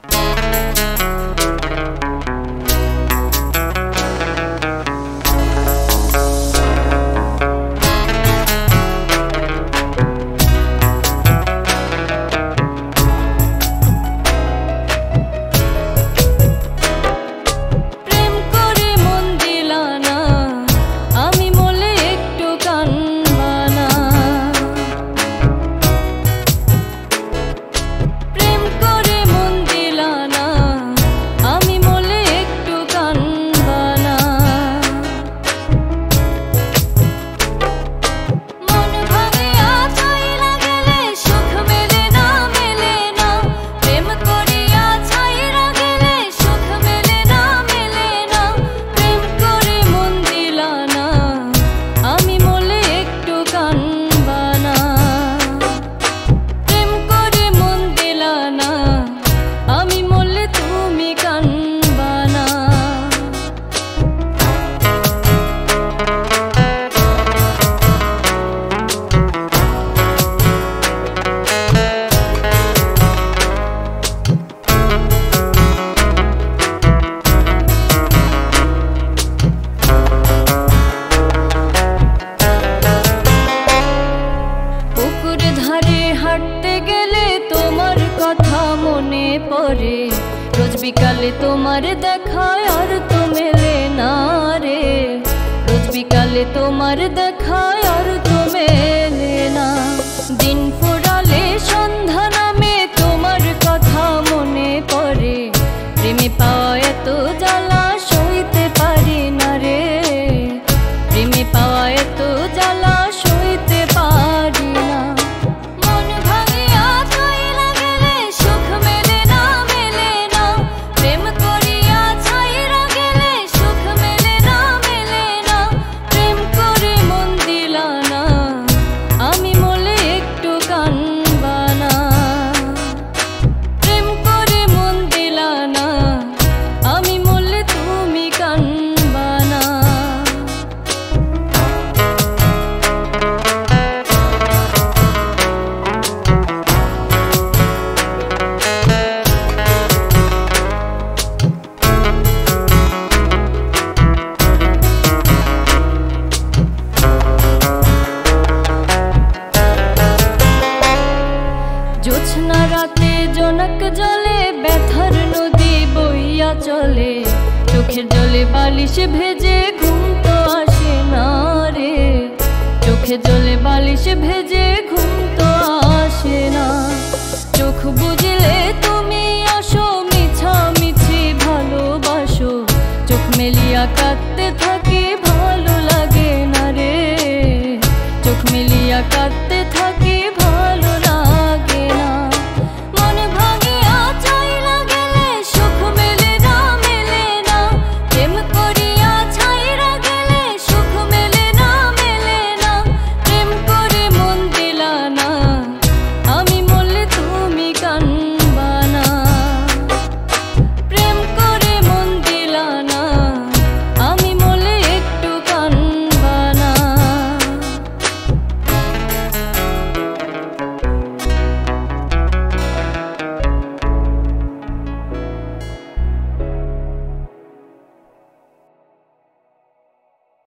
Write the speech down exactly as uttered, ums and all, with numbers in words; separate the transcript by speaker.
Speaker 1: रोज बिकाले तुम्हार देखा और तो मेले ना रे, रोज बिकाले तुम्हार देखा और तो मेले ना। दिन फुराले सन्ध्या नामे तुम्हार कथा मने पड़े, प्रेमे पाওয়া এত জ্বালা সইতে পারি না রে, প্রেমে পাওয়া এত জ্বালা সইতে পারি না। জোছনা রাতে জনক জলে ব্যথার নদী বইয়া চলে, চোখের জলে বালিশ ভেজে ঘুম তো আসে না রে, চোখের জলে বালিশ ভেজে ঘুম তো আসে না। চোখ বুঝলে তুমি আসো, মিছামিছি ভালোবাসো, চোখ মেলিয়া কাঁদতে থাক